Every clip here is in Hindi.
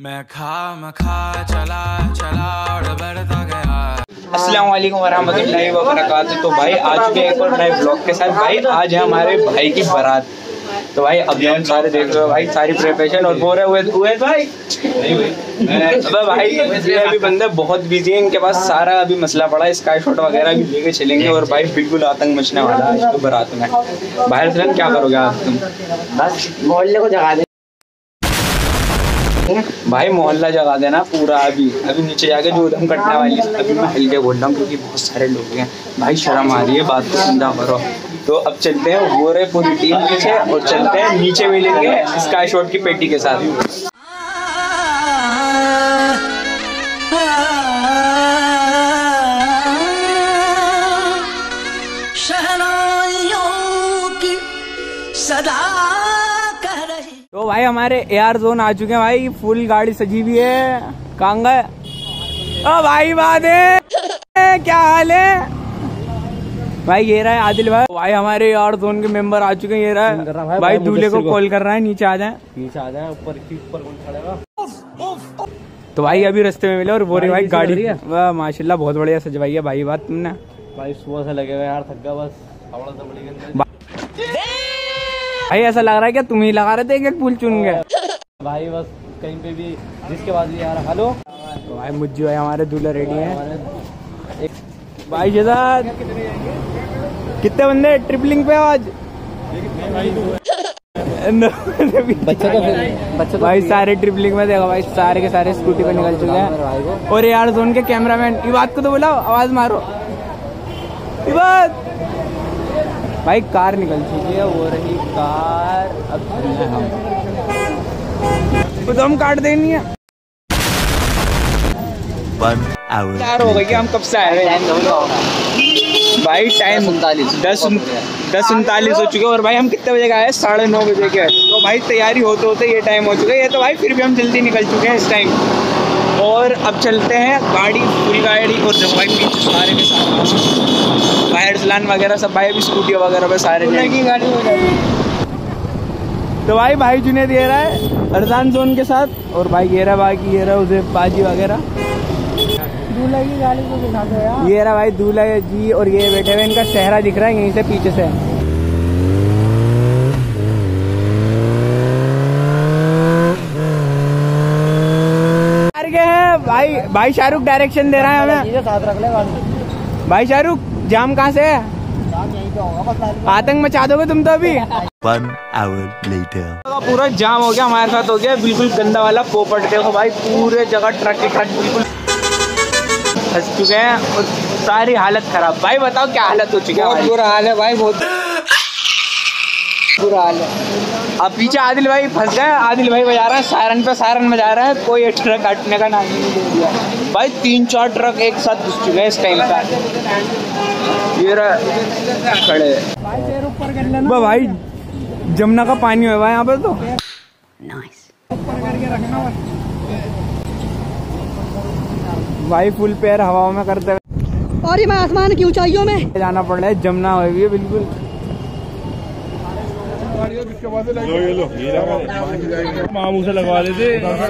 मैं खा चला चला और बढ़ता गया। अस्सलाम वालेकुम वरहमतुल्लाहि वबरकातुहू। तो भाई आ चुके हैं एक और नए ब्लॉग के साथ। भाई आज है हमारे भाई की बारात। तो भाई अभी हम सारे देख रहे हो भाई, सारी प्रिपरेशन और बोल रहे हुए भाई अबे भाई ये अभी बंदे बहुत बिजी हैं, इनके पास सारा अभी मसला पड़ा है, स्काई शॉट वगैरह भी लेके चलेंगे और भाई बिल्कुल आतंक मचने वाला है आज तो बारात में। बाहर से क्या करोगे आज तुम? बस मोहल्ले को जगा दे भाई, मोहल्ला जगा देना पूरा। अभी नीचे जाके जो उधम कटने वाली है, अभी मैं हल्के बोल रहा हूँ क्योंकि बहुत सारे लोग हैं भाई, शर्म आ रही है, बात को चिंता करो। तो अब चलते हैं, वो रहे पूरी टीम पीछे और चलते हैं नीचे मिलेंगे स्काई शॉट की पेटी के साथ। तो भाई हमारे एआर जोन आ चुके हैं भाई, फुल गाड़ी सजी हुई है। कहाँ गए? ओ भाई वादे क्या हाल है भाई? ये रहा है आदिल भाई। भाई हमारे एआर जोन के मेंबर आ चुके हैं। ये रहा है भाई, दूल्हे को कॉल कर रहा है, नीचे आ जाए ऊपर कौन खड़ेगा। तो भाई अभी रास्ते में मिले और बोल रही भाई गाड़ी वाह माशाल्लाह बहुत बढ़िया सजवाई है भाई। बात तुमने भाई सुबह से लगे हुए यार, थक गया बस। भाई ऐसा लग रहा है कि तुम ही लगा रहे थे एक फूल चुन गए भाई, बस कहीं पे भी जिसके बाद भी यार। हेलो तो भाई मुझे भाई हमारे दूल्हा रेडी हैं भाई। जैसा कितने बंदे ट्रिपलिंग पे आज बच्चे भाई सारे ट्रिपलिंग में देखो भाई, सारे के सारे स्कूटी पे निकल चुके हैं। और यार जोन के कैमरामैन ये बात को तो बुलाओ, आवाज मारो ये बात। भाई कार निकल चुकी है, वो रही कार। अब हम तो हम काट देनी है। 1 hour चार हो गई कि हम कब से आए भाई? टाइम 10:39 हो चुके और भाई हम कितने बजे आए? 9:30 बजे के। तो भाई तैयारी होते होते ये टाइम हो चुका है। ये तो भाई फिर भी हम जल्दी निकल चुके हैं इस टाइम। और अब चलते हैं, गाड़ी फुल गाड़ी और जब भाई पीछे सारे के सारे फायर सलान वगैरह सब भाई अभी स्कूटी वगैरह पे सारे की गाड़ी हो जाएगी। तो भाई जुनेद ये रहा है अरजान जोन के साथ और भाई ये रहा बाकी ये रहा उसे बाजी वगैरह। दूल्हा की गाड़ी को दिखा दो यार। ये रहा भाई दूल्हा जी और ये बैठे हुए, इनका चेहरा दिख रहा है यहीं से पीछे से। भाई शाहरुख डायरेक्शन दे रहा है हमें। साथ रख ले भाई। शाहरुख जाम कहाँ से है? आतंक मचा दोगे तुम तो अभी। 1 hour later पूरा जाम हो गया हमारे साथ, हो गया बिल्कुल गंदा वाला पोपट। देखो भाई पूरे जगह ट्रक ही ट्रक बिल्कुल फंस चुके हैं और सारी हालत खराब। भाई बताओ क्या हालत हो चुकी है? बहुत बुरा हाल है भाई, बहुत बुरा हाल है। अब पीछे आदिल भाई फंस गए। आदिल भाई बजा रहा है सायरन पे, सायरन बजा रहा है, कोई एक ट्रक हटने का नाम नहीं दे दिया भाई। 3-4 ट्रक एक साथ घुस चुके हैं इस टाइम का। ये खड़े भाई, जमुना का पानी हुआ है यहाँ पे तो। भाई फुल पैर हवाओं में करते हुए और ये मैं आसमान की ऊंचाइयों में जाना पड़ रहा है। जमुना हुई है बिल्कुल। मामू से लगवा देते।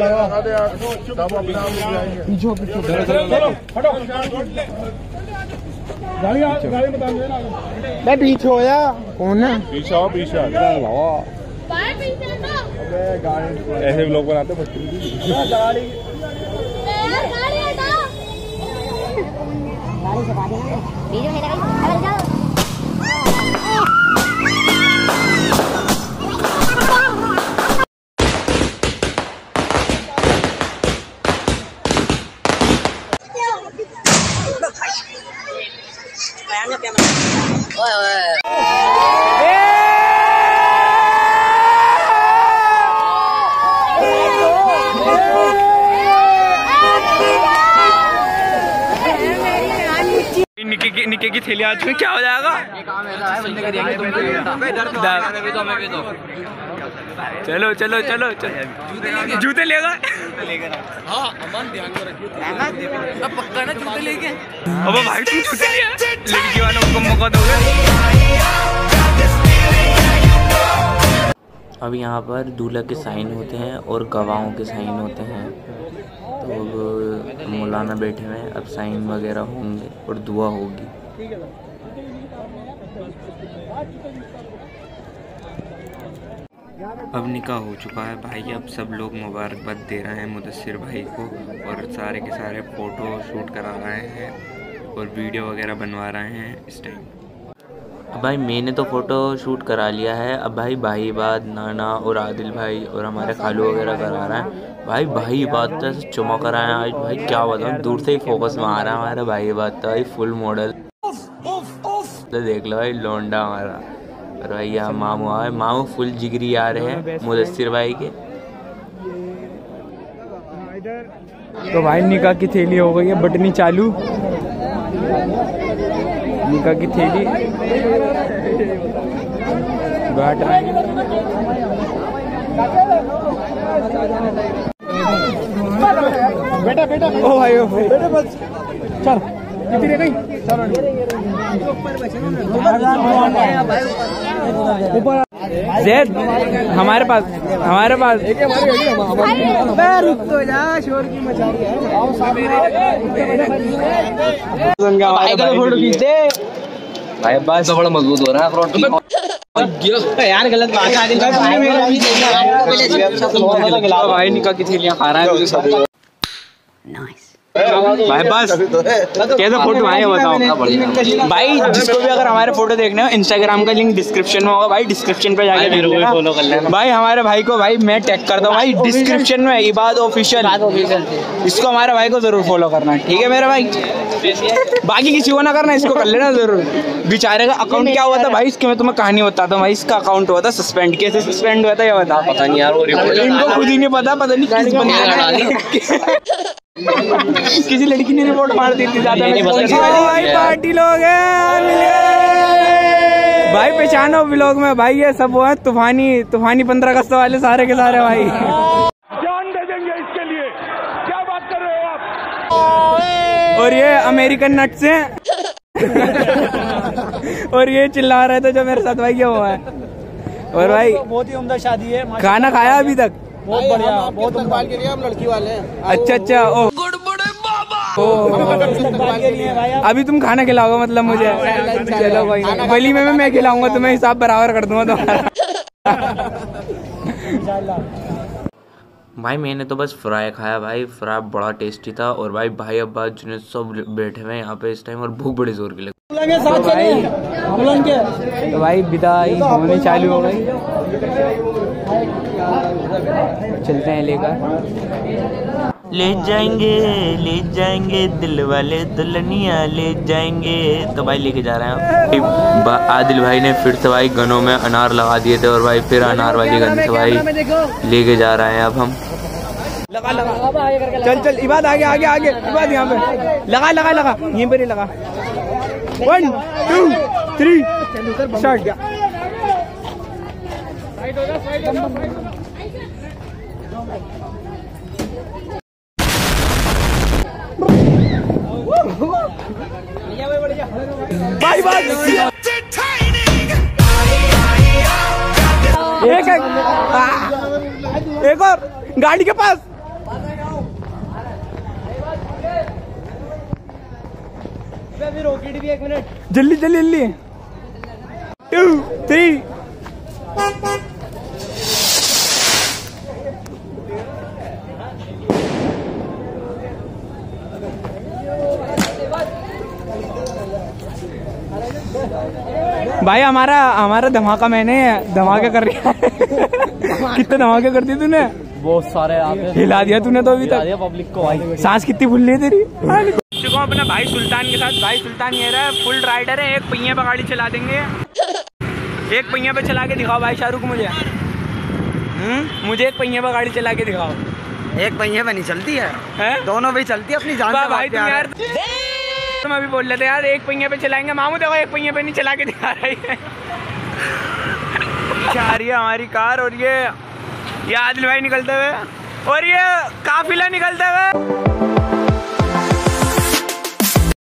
मैं पीछे हो जा। कौन है पीछे? ऐसे लोग बनाते निके की थैली आज में क्या हो जाएगा? चलो चलो चलो चलो जूते लेगा। हाँ अमन ध्यान को रखिए, पक्का ना जूते लेके। अब भाई तुम जूते लिया, लड़की वालों को मौका दोगे। अब यहाँ पर दूल्हा के साइन होते हैं और गवाहों के साइन होते हैं। तो अब मौलाना बैठे हुए हैं, अब साइन वगैरह होंगे और दुआ होगी। अब निकाह हो चुका है भाई। अब सब लोग मुबारकबाद दे रहे हैं मुदस्सिर भाई को और सारे के सारे फ़ोटो शूट करा रहे हैं और वीडियो वगैरह बनवा रहे हैं इस टाइम। अब भाई मैंने तो फ़ोटो शूट करा लिया है। अब भाई बाद नाना और आदिल भाई और हमारे खालू वगैरह करा रहे हैं। भाई बात तो चमक रहा है आज भाई, क्या बताऊँ, दूर से ही फोकस में आ रहा है हमारा भाई बात तो भाई फुल मॉडल। तो देख लो भाई लौंडा हमारा। और भाई यहाँ मामू आए, मामू फुल जिगरी आ रहे हैं मुदस्सिर भाई के। तो भाई निकाह की थैली हो गई है बटनी चालू, निकाह की थैली बैठ रहे हैं। बेटा ओ भाई बेटा बस चल कितनी रह गई। ज़ैद हमारे पास रुक तो जा, शोर की मचा रही है। फोटो खींचते भाई, बस तो बड़ा मजबूत हो रहा है यार। गलत बात है भाई, निकाह की थैलियां खा रहा है भाई। बस कैसे फोटो आए बताओ भाई। जिसको भी अगर हमारे फोटो देखने हो, इंस्टाग्राम का लिंक डिस्क्रिप्शन में होगा भाई, डिस्क्रिप्शन पे जाके मेरे को फॉलो कर लेना भाई। हमारे भाई को भाई मैं टैग करता हूँ भाई डिस्क्रिप्शन में, इबाद ऑफिशियल। इसको हमारे भाई को जरूर फॉलो करना, ठीक है मेरे भाई। बाकी किसी को ना करना, इसको कर लेना जरूर। बेचारे का अकाउंट क्या हुआ था भाई, इसकी मैं तुम्हें कहानी बताता हूँ भाई। इसका अकाउंट हुआ था सस्पेंड। कैसे सस्पेंड हुआ था ये बता। पता नहीं यार, इनको खुद ही नहीं पता नहीं किस बंदे किसी लड़की ने रिपोर्ट मार दी थी ज्यादा। भाई पार्टी लोग हैं भाई, पहचानो व्लॉग में भाई। ये सब वो है तूफानी 15 अगस्त वाले सारे के सारे भाई। जान दे देंगे इसके लिए, क्या बात कर रहे हो आप। और ये अमेरिकन नट्स हैं और ये चिल्ला रहे थे जो मेरे साथ भाई वो है। और भाई बहुत ही उम्दा शादी है। खाना खाया अभी तक? बहुत बढ़िया, बहुत इस्तेमाल के लिए हम लड़की वाले हैं। अच्छा ओ अभी तुम खाना खिलाओगे मतलब मुझे? चलो भाई, वली में मैं खिलाऊंगा तुम्हें, हिसाब बराबर कर दूंगा तुम्हारा। भाई मैंने तो बस फ्राई खाया भाई, फ्राई बड़ा टेस्टी था। और भाई अब्बा जुनेद सब बैठे हुए हैं यहाँ पे इस टाइम और भूख बड़ी जोर की लगी। तो भाई विदाई होने चालू हो गई, चलते हैं लेकर। ले जाएंगे दिल वाले दुल्हनिया ले जाएंगे। तो भाई लेके जा रहे हैं। आदिल भाई ने फिर से भाई गनों में अनार लगा दिए थे और भाई फिर अनार वाली गन से भाई लेके जा रहे हैं अब हम। लगा चल इबाद आगे इबाद यहाँ पे लगा यहीं पर ही लगा। 1 2 3 स्टार्ट। एक और गाड़ी के पास। रॉकेट भी 1 मिनट जल्दी 2 3। भाई हमारा धमाका मैंने धमाका कर रहा है। कितने धमाके कर दिए तूने? बहुत सारे हिला दिया तूने तो अभी तक पब्लिक को भाई। सांस कितनी फुल ली तेरी। चुका हूँ अपना भाई सुल्तान के साथ। भाई सुल्तान ये रहा है, फुल राइडर है। एक पहिए पे गाड़ी चला देंगे, एक पहिए पे चला के दिखाओ भाई शाहरुख मुझे। मुझे एक पहिए पे गाड़ी चला के दिखाओ। एक पहिए पे नहीं चलती है, दोनों पे चलती है अपनी जान से। भाई तुम यार तुम अभी बोल रहे थे यार एक पहिए पे चलाएंगे। मामू देखो एक पहिए पे नहीं चला के दिखा रही है। जा रही है हमारी कार और ये आदिल भाई निकलते हुए और ये काफिला निकलते हुए।